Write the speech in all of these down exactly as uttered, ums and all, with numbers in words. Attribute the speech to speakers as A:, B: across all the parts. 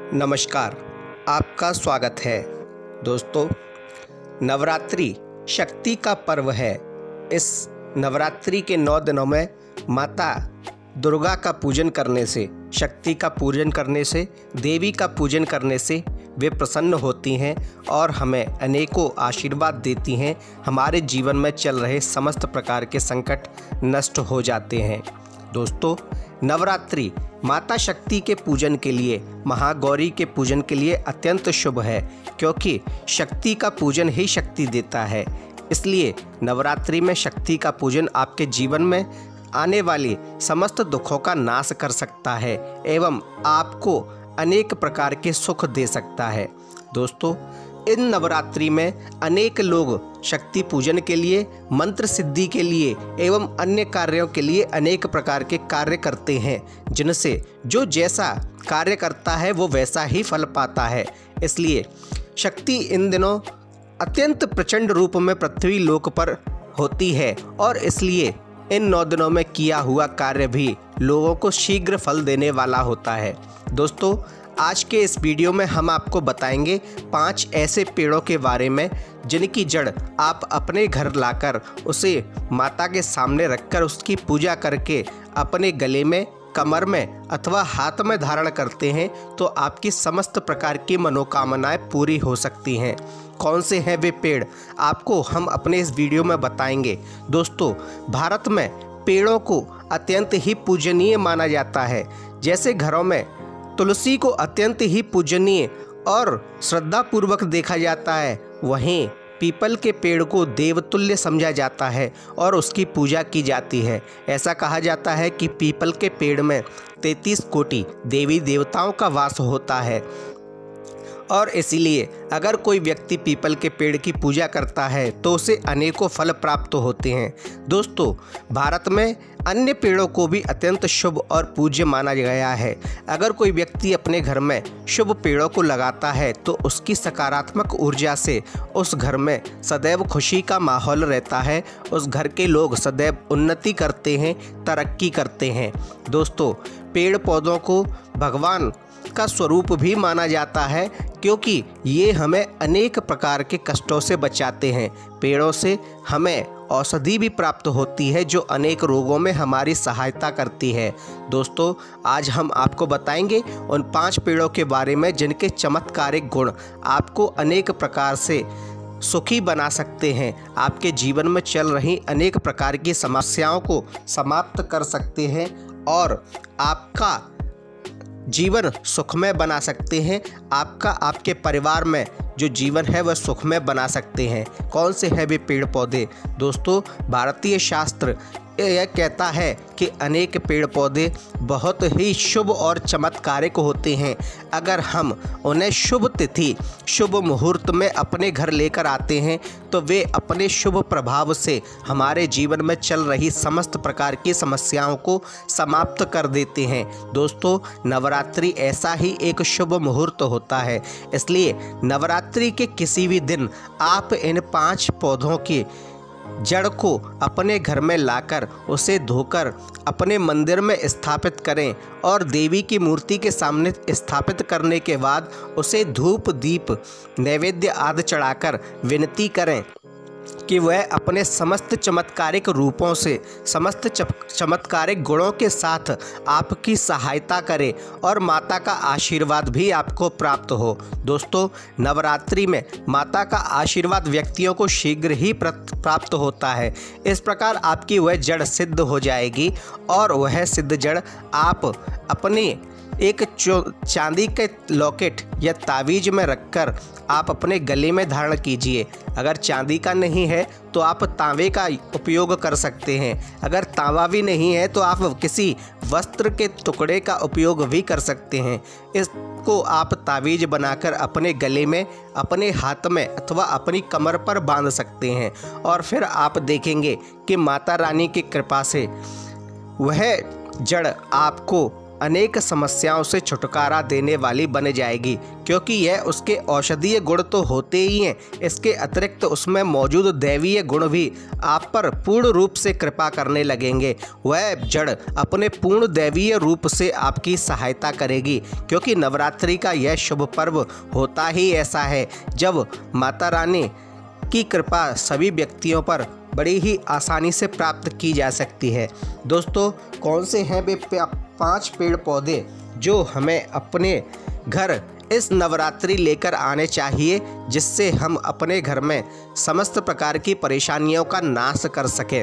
A: नमस्कार, आपका स्वागत है। दोस्तों, नवरात्रि शक्ति का पर्व है। इस नवरात्रि के नौ दिनों में माता दुर्गा का पूजन करने से, शक्ति का पूजन करने से, देवी का पूजन करने से वे प्रसन्न होती हैं और हमें अनेकों आशीर्वाद देती हैं। हमारे जीवन में चल रहे समस्त प्रकार के संकट नष्ट हो जाते हैं। दोस्तों, नवरात्रि माता शक्ति के पूजन के लिए, महागौरी के पूजन के लिए अत्यंत शुभ है, क्योंकि शक्ति का पूजन ही शक्ति देता है। इसलिए नवरात्रि में शक्ति का पूजन आपके जीवन में आने वाली समस्त दुखों का नाश कर सकता है एवं आपको अनेक प्रकार के सुख दे सकता है। दोस्तों, इन नवरात्रि में अनेक लोग शक्ति पूजन के लिए, मंत्र सिद्धि के लिए एवं अन्य कार्यों के लिए अनेक प्रकार के कार्य करते हैं, जिनसे जो जैसा कार्य करता है वो वैसा ही फल पाता है। इसलिए शक्ति इन दिनों अत्यंत प्रचंड रूप में पृथ्वी लोक पर होती है और इसलिए इन नौ दिनों में किया हुआ कार्य भी लोगों को शीघ्र फल देने वाला होता है। दोस्तों, आज के इस वीडियो में हम आपको बताएंगे पांच ऐसे पेड़ों के बारे में जिनकी जड़ आप अपने घर लाकर उसे माता के सामने रखकर उसकी पूजा करके अपने गले में, कमर में अथवा हाथ में धारण करते हैं तो आपकी समस्त प्रकार की मनोकामनाएं पूरी हो सकती हैं। कौन से हैं वे पेड़, आपको हम अपने इस वीडियो में बताएंगे। दोस्तों, भारत में पेड़ों को अत्यंत ही पूजनीय माना जाता है। जैसे घरों में तुलसी को अत्यंत ही पूजनीय और श्रद्धापूर्वक देखा जाता है, वहीं पीपल के पेड़ को देवतुल्य समझा जाता है और उसकी पूजा की जाती है। ऐसा कहा जाता है कि पीपल के पेड़ में तैंतीस कोटि देवी देवताओं का वास होता है और इसीलिए अगर कोई व्यक्ति पीपल के पेड़ की पूजा करता है तो उसे अनेकों फल प्राप्त होते हैं। दोस्तों, भारत में अन्य पेड़ों को भी अत्यंत शुभ और पूज्य माना गया है। अगर कोई व्यक्ति अपने घर में शुभ पेड़ों को लगाता है तो उसकी सकारात्मक ऊर्जा से उस घर में सदैव खुशी का माहौल रहता है। उस घर के लोग सदैव उन्नति करते हैं, तरक्की करते हैं। दोस्तों, पेड़ पौधों को भगवान का स्वरूप भी माना जाता है, क्योंकि ये हमें अनेक प्रकार के कष्टों से बचाते हैं। पेड़ों से हमें औषधि भी प्राप्त होती है जो अनेक रोगों में हमारी सहायता करती है। दोस्तों, आज हम आपको बताएंगे उन पांच पेड़ों के बारे में जिनके चमत्कारिक गुण आपको अनेक प्रकार से सुखी बना सकते हैं, आपके जीवन में चल रही अनेक प्रकार की समस्याओं को समाप्त कर सकते हैं और आपका जीवन सुखमय बना सकते हैं। आपका, आपके परिवार में जो जीवन है वह सुखमय बना सकते हैं। कौन से हैं वे पेड़ पौधे? दोस्तों, भारतीय शास्त्र यह कहता है कि अनेक पेड़ पौधे बहुत ही शुभ और चमत्कारिक होते हैं। अगर हम उन्हें शुभ तिथि, शुभ मुहूर्त में अपने घर लेकर आते हैं तो वे अपने शुभ प्रभाव से हमारे जीवन में चल रही समस्त प्रकार की समस्याओं को समाप्त कर देते हैं। दोस्तों, नवरात्रि ऐसा ही एक शुभ मुहूर्त होता है, इसलिए नवरात्रि के किसी भी दिन आप इन पांच पौधों की जड़ को अपने घर में लाकर उसे धोकर अपने मंदिर में स्थापित करें और देवी की मूर्ति के सामने स्थापित करने के बाद उसे धूप, दीप, नैवेद्य आदि चढ़ाकर विनती करें कि वह अपने समस्त चमत्कारिक रूपों से, समस्त चमत्कारिक गुणों के साथ आपकी सहायता करे और माता का आशीर्वाद भी आपको प्राप्त हो। दोस्तों, नवरात्रि में माता का आशीर्वाद व्यक्तियों को शीघ्र ही प्राप्त होता है। इस प्रकार आपकी वह जड़ सिद्ध हो जाएगी और वह सिद्ध जड़ आप अपने एक चांदी के लॉकेट या तावीज में रखकर आप अपने गले में धारण कीजिए। अगर चांदी का नहीं है तो आप तांबे का उपयोग कर सकते हैं। अगर तांबा भी नहीं है तो आप किसी वस्त्र के टुकड़े का उपयोग भी कर सकते हैं। इसको आप तावीज बनाकर अपने गले में, अपने हाथ में अथवा अपनी कमर पर बांध सकते हैं और फिर आप देखेंगे कि माता रानी की कृपा से वह जड़ आपको अनेक समस्याओं से छुटकारा देने वाली बन जाएगी, क्योंकि यह उसके औषधीय गुण तो होते ही हैं, इसके अतिरिक्त उसमें मौजूद दैवीय गुण भी आप पर पूर्ण रूप से कृपा करने लगेंगे। वह जड़ अपने पूर्ण दैवीय रूप से आपकी सहायता करेगी, क्योंकि नवरात्रि का यह शुभ पर्व होता ही ऐसा है जब माता रानी की कृपा सभी व्यक्तियों पर बड़ी ही आसानी से प्राप्त की जा सकती है। दोस्तों, कौन से हैं वे पांच पेड़ पौधे जो हमें अपने घर इस नवरात्रि लेकर आने चाहिए, जिससे हम अपने घर में समस्त प्रकार की परेशानियों का नाश कर सकें?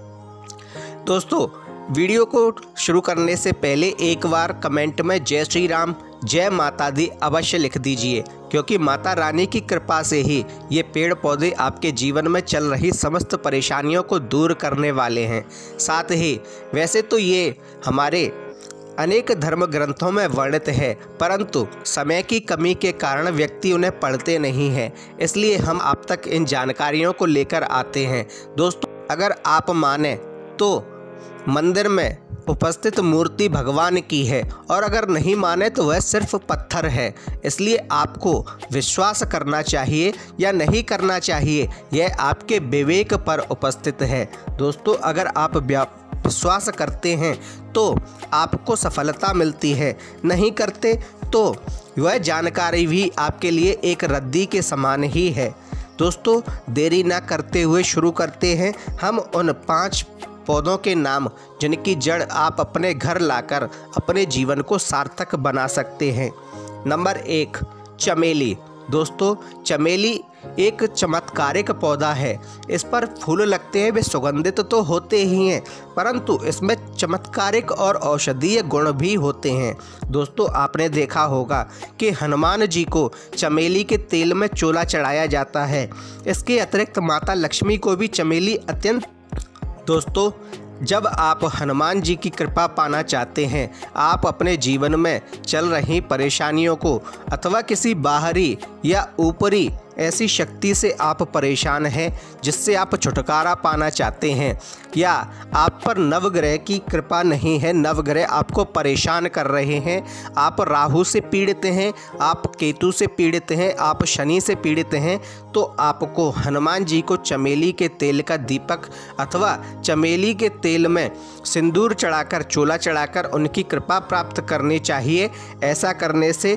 A: दोस्तों, वीडियो को शुरू करने से पहले एक बार कमेंट में जय श्री राम, जय माता दी अवश्य लिख दीजिए, क्योंकि माता रानी की कृपा से ही ये पेड़ पौधे आपके जीवन में चल रही समस्त परेशानियों को दूर करने वाले हैं। साथ ही वैसे तो ये हमारे अनेक धर्म ग्रंथों में वर्णित है, परंतु समय की कमी के कारण व्यक्ति उन्हें पढ़ते नहीं हैं, इसलिए हम आप तक इन जानकारियों को लेकर आते हैं। दोस्तों, अगर आप माने तो मंदिर में उपस्थित मूर्ति भगवान की है, और अगर नहीं माने तो वह सिर्फ पत्थर है, इसलिए आपको विश्वास करना चाहिए या नहीं करना चाहिए, यह आपके विवेक पर उपस्थित है। दोस्तों, अगर आप विश्वास करते हैं तो आपको सफलता मिलती है, नहीं करते तो वह जानकारी भी आपके लिए एक रद्दी के समान ही है। दोस्तों, देरी ना करते हुए शुरू करते हैं हम उन पांच पौधों के नाम, जिनकी जड़ आप अपने घर लाकर अपने जीवन को सार्थक बना सकते हैं। नंबर एक, चमेली। दोस्तों, चमेली एक चमत्कारिक पौधा है। इस पर फूल लगते हैं, वे सुगंधित तो होते ही हैं, परंतु इसमें चमत्कारिक और औषधीय गुण भी होते हैं। दोस्तों, आपने देखा होगा कि हनुमान जी को चमेली के तेल में चोला चढ़ाया जाता है। इसके अतिरिक्त माता लक्ष्मी को भी चमेली अत्यंत। दोस्तों, जब आप हनुमान जी की कृपा पाना चाहते हैं, आप अपने जीवन में चल रही परेशानियों को अथवा किसी बाहरी या ऊपरी ऐसी शक्ति से आप परेशान हैं जिससे आप छुटकारा पाना चाहते हैं, या आप पर नवग्रह की कृपा नहीं है, नवग्रह आपको परेशान कर रहे हैं, आप राहु से पीड़ित हैं, आप केतु से पीड़ित हैं, आप शनि से पीड़ित हैं, तो आपको हनुमान जी को चमेली के तेल का दीपक अथवा चमेली के तेल में सिंदूर चढ़ाकर, चोला चढ़ाकर उनकी कृपा प्राप्त करनी चाहिए। ऐसा करने से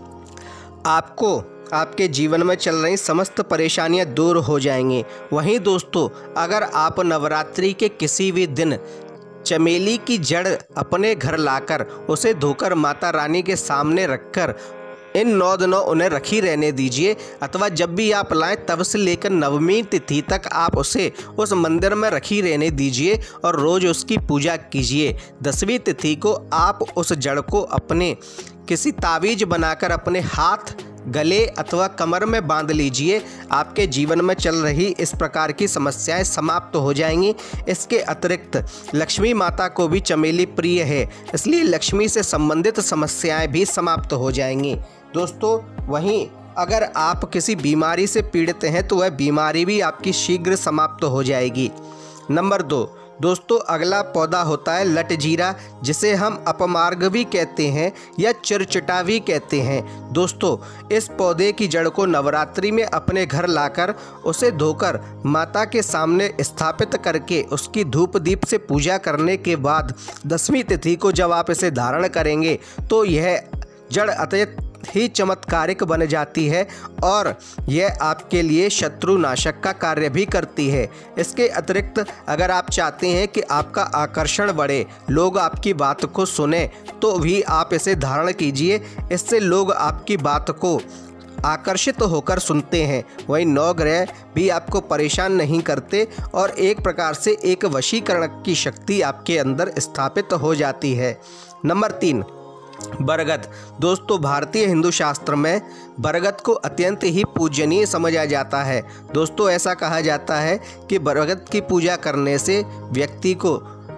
A: आपको आपके जीवन में चल रही समस्त परेशानियां दूर हो जाएंगी। वहीं दोस्तों, अगर आप नवरात्रि के किसी भी दिन चमेली की जड़ अपने घर लाकर उसे धोकर माता रानी के सामने रखकर इन नौ दिनों उन्हें रखी रहने दीजिए, अथवा जब भी आप लाएं तब से लेकर नवमी तिथि तक आप उसे उस मंदिर में रखी रहने दीजिए और रोज़ उसकी पूजा कीजिए। दसवीं तिथि को आप उस जड़ को अपने किसी तावीज बनाकर अपने हाथ, गले अथवा कमर में बांध लीजिए। आपके जीवन में चल रही इस प्रकार की समस्याएं समाप्त हो जाएंगी। इसके अतिरिक्त लक्ष्मी माता को भी चमेली प्रिय है, इसलिए लक्ष्मी से संबंधित समस्याएं भी समाप्त हो जाएंगी। दोस्तों, वहीं अगर आप किसी बीमारी से पीड़ित हैं तो वह बीमारी भी आपकी शीघ्र समाप्त हो जाएगी। नंबर दो, दोस्तों, अगला पौधा होता है लटजीरा, जिसे हम अपमार्ग भी कहते हैं या चिरचिटा भी कहते हैं। दोस्तों, इस पौधे की जड़ को नवरात्रि में अपने घर लाकर उसे धोकर माता के सामने स्थापित करके उसकी धूप दीप से पूजा करने के बाद दसवीं तिथि को जब आप इसे धारण करेंगे तो यह जड़ अत्यंत ही चमत्कारिक बन जाती है और यह आपके लिए शत्रु नाशक का कार्य भी करती है। इसके अतिरिक्त अगर आप चाहते हैं कि आपका आकर्षण बढ़े, लोग आपकी बात को सुने, तो भी आप इसे धारण कीजिए। इससे लोग आपकी बात को आकर्षित होकर सुनते हैं। वहीं नौ ग्रह भी आपको परेशान नहीं करते और एक प्रकार से एक वशीकरण की शक्ति आपके अंदर स्थापित हो जाती है। नंबर तीन, बरगद। दोस्तों, भारतीय हिंदू शास्त्र में बरगद को अत्यंत ही पूजनीय समझा जाता है। दोस्तों, ऐसा कहा जाता है कि बरगद की पूजा करने से व्यक्ति को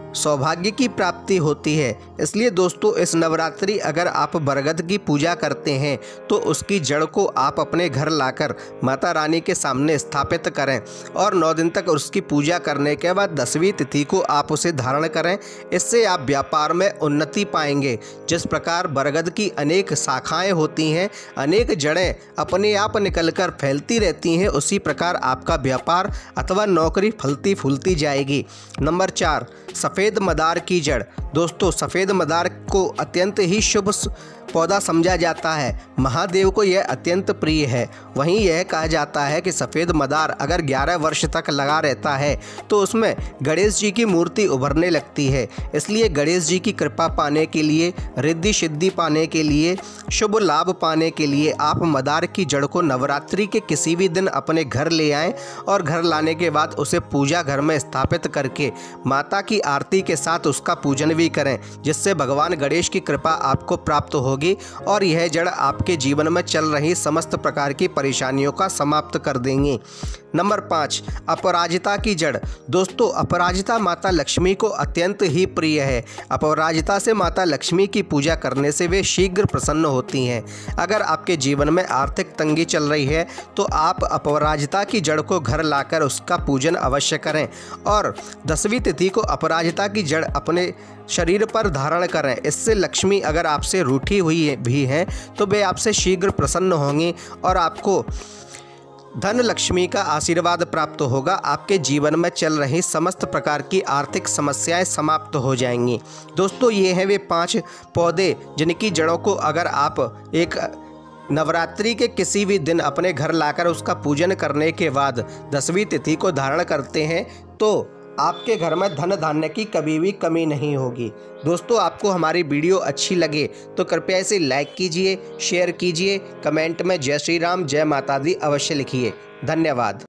A: सौभाग्य की प्राप्ति होती है। इसलिए दोस्तों इस नवरात्रि अगर आप बरगद की पूजा करते हैं तो उसकी जड़ को आप अपने घर लाकर माता रानी के सामने स्थापित करें और नौ दिन तक उसकी पूजा करने के बाद दसवीं तिथि को आप उसे धारण करें। इससे आप व्यापार में उन्नति पाएंगे। जिस प्रकार बरगद की अनेक शाखाएं होती हैं, अनेक जड़ें अपने आप निकलकर फैलती रहती हैं, उसी प्रकार आपका व्यापार अथवा नौकरी फलती फूलती जाएगी। नंबर चार, सफ़ेद मदार की जड़। दोस्तों सफ़ेद मदार को अत्यंत ही शुभ पौधा समझा जाता है। महादेव को यह अत्यंत प्रिय है। वहीं यह कहा जाता है कि सफ़ेद मदार अगर ग्यारह वर्ष तक लगा रहता है तो उसमें गणेश जी की मूर्ति उभरने लगती है। इसलिए गणेश जी की कृपा पाने के लिए, रिद्धि सिद्धि पाने के लिए, शुभ लाभ पाने के लिए आप मदार की जड़ को नवरात्रि के किसी भी दिन अपने घर ले आएँ और घर लाने के बाद उसे पूजा घर में स्थापित करके माता की आरती के साथ उसका पूजन भी करें, जिससे भगवान गणेश की कृपा आपको प्राप्त होगी और यह जड़ आपके जीवन में चल रही समस्त प्रकार की परेशानियों का समाप्त कर देंगे। नंबर पाँच, अपराजिता की जड़। दोस्तों अपराजिता माता लक्ष्मी को अत्यंत ही प्रिय है। अपराजिता से माता लक्ष्मी की पूजा करने से वे शीघ्र प्रसन्न होती हैं। अगर आपके जीवन में आर्थिक तंगी चल रही है तो आप अपराजिता की जड़ को घर लाकर उसका पूजन अवश्य करें और दसवीं तिथि को अपराजिता की जड़ अपने शरीर पर धारण करें। इससे लक्ष्मी अगर आपसे रूठी हुई भी हैं तो वे आपसे शीघ्र प्रसन्न होंगी और आपको धन लक्ष्मी का आशीर्वाद प्राप्त होगा। आपके जीवन में चल रही समस्त प्रकार की आर्थिक समस्याएं समाप्त हो जाएंगी। दोस्तों ये हैं वे पांच पौधे जिनकी जड़ों को अगर आप एक नवरात्रि के किसी भी दिन अपने घर लाकर उसका पूजन करने के बाद दसवीं तिथि को धारण करते हैं तो आपके घर में धन धान्य की कभी भी कमी नहीं होगी। दोस्तों आपको हमारी वीडियो अच्छी लगे तो कृपया इसे लाइक कीजिए, शेयर कीजिए, कमेंट में जय श्री राम, जय माता दी अवश्य लिखिए। धन्यवाद।